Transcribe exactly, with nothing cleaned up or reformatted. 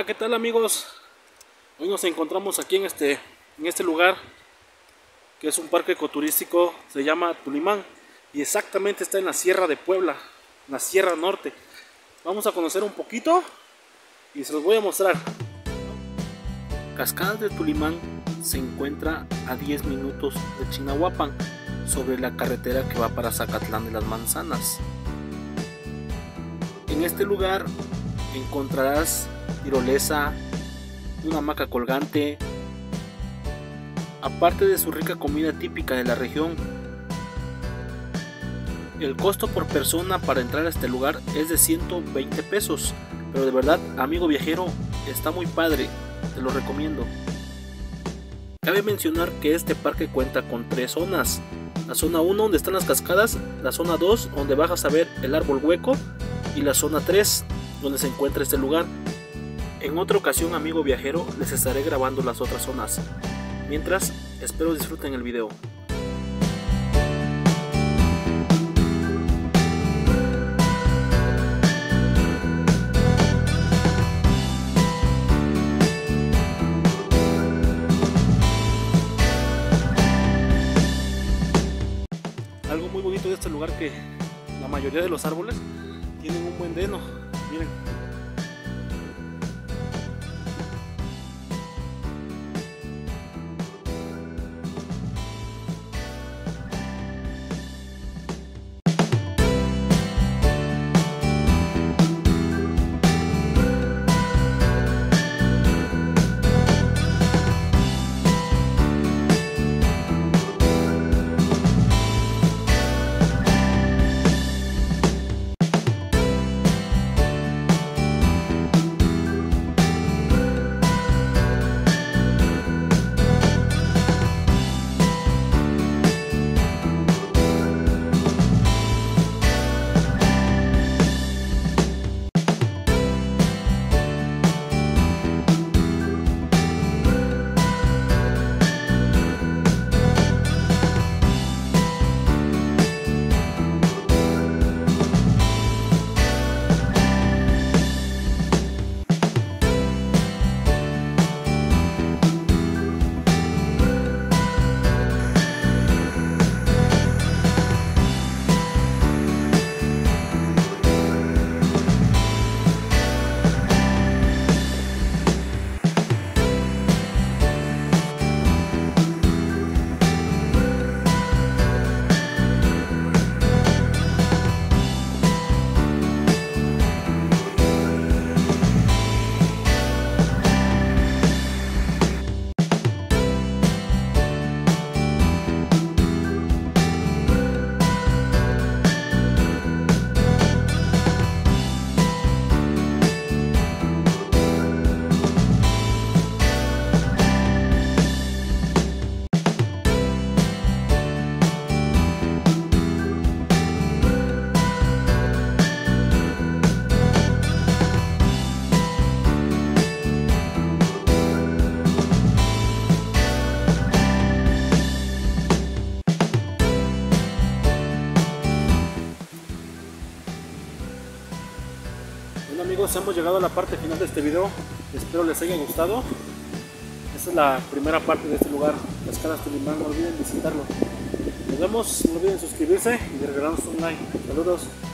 ¿qué tal amigos? Hoy nos encontramos aquí en este, en este lugar que es un parque ecoturístico, se llama Tulimán y exactamente está en la Sierra de Puebla, en la Sierra Norte. Vamos a conocer un poquito y se los voy a mostrar. Cascadas de Tulimán se encuentra a diez minutos de Chignahuapan, sobre la carretera que va para Zacatlán de las Manzanas. En este lugar encontrarás tirolesa, una hamaca colgante, aparte de su rica comida típica de la región. El costo por persona para entrar a este lugar es de ciento veinte pesos, pero de verdad, amigo viajero, está muy padre, te lo recomiendo. Cabe mencionar que este parque cuenta con tres zonas: la zona uno donde están las cascadas, la zona dos donde bajas a ver el árbol hueco y la zona tres donde se encuentra este lugar. En otra ocasión, amigo viajero, les estaré grabando las otras zonas. Mientras, espero disfruten el video. Algo muy bonito de este lugar que la mayoría de los árboles tienen un buen heno. Miren. Bueno amigos, hemos llegado a la parte final de este video, espero les haya gustado. Esta es la primera parte de este lugar, Cascadas Tulimán, no olviden visitarlo. Nos vemos, no olviden suscribirse y regalarnos un like. Saludos.